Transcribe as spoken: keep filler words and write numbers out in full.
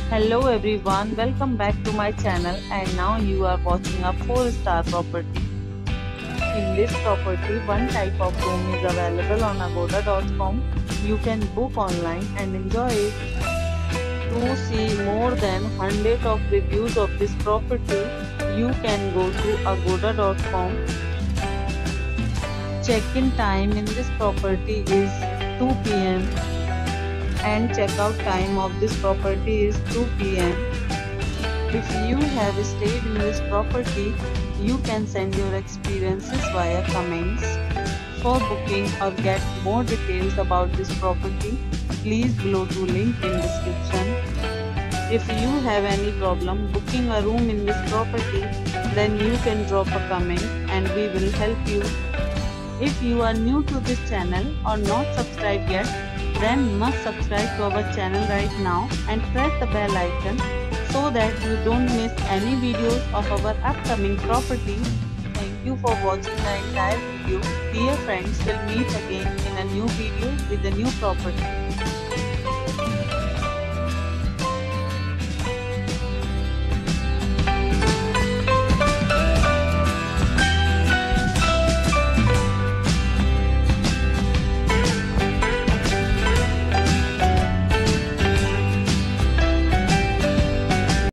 Hello everyone, welcome back to my channel and now you are watching a four star property. In this property, one type of room is available on agoda dot com. You can book online and enjoy it. To see more than one hundred of reviews of this property, you can go to agoda dot com. Check-in time in this property is two p m and checkout time of this property is two p m If you have stayed in this property, you can send your experiences via comments. For booking or get more details about this property, please below to link in description. If you have any problem booking a room in this property, then you can drop a comment and we will help you. If you are new to this channel or not subscribed yet, then must subscribe to our channel right now and press the bell icon so that you don't miss any videos of our upcoming properties. Thank you for watching the entire video. Dear friends, we'll meet again in a new video with a new property.